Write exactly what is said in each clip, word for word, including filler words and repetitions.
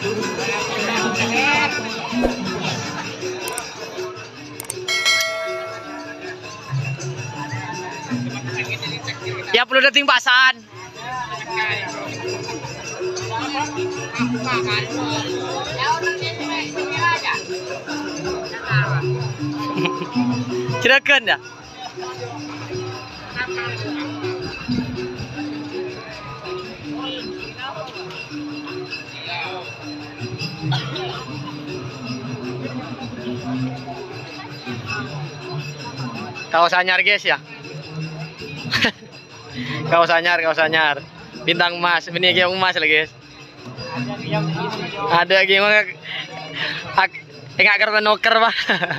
Ya perlu dating pasan. Cerakan ya? Kaos anyar guys ya. Kaos anyar, kaos anyar. Bintang emas, ini yang emas lagi guys. Ada yang enggak karena noker pak.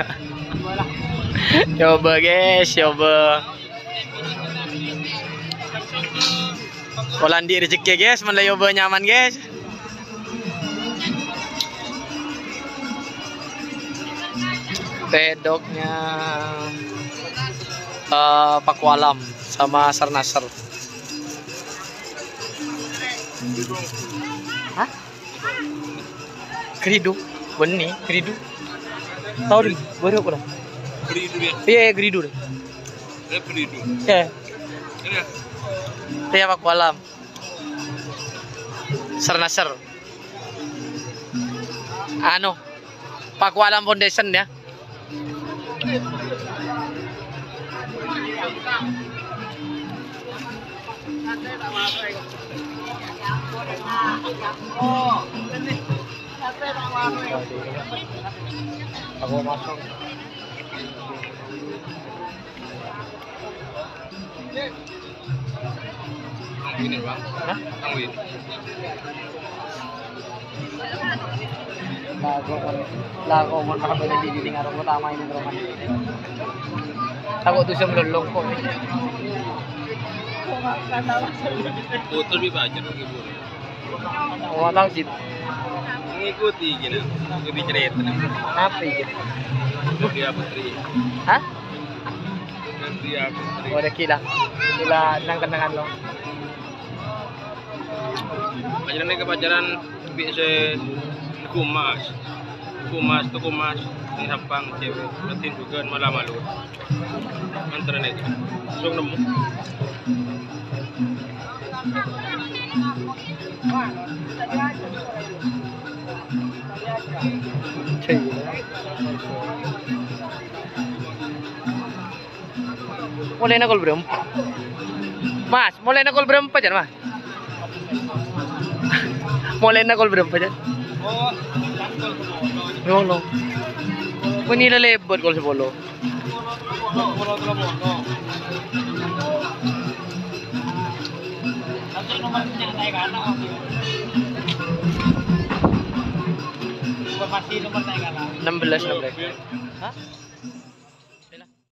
Coba guys, coba. Kolandi rezeki guys, mana coba nyaman guys. Pedoknya uh, Pakualam sama Sarnaser. Hah? Geridu, benih geridu. Tahu deh, baru aku dah. Geridu ya? Iya, geridu deh. Eh, geridu. Ya. Ini. Iya Pakualam. Sarnaser. Anu, Pakualam Foundation ya. Aku masuk. Ini bang. Hah? Tangwin. Lago mo nakabili di di ngaro ko tama ini roman. Ako tuh siya melolong ko. Botol bi baca lagi bu. Oh, tahu sih. Mengikuti gini. Ikuti cerita nih. Apa itu? Dia putri. Hah? Dia putri. Oh, ada kila. Kila nang kenangan lo. Pacaran ke pacaran bisa kumas. Kumas tuh kumas. Ini hapang cewek. Berarti juga malah malu. Antara itu. Langsung nemu. Mulai na call berempat. Mas, mulai na call berempat jan, Mas. Mulai na call berempat jan. Oh, Yo no. Kung nilalebot call sa polo. enam belas enam belas. Hah?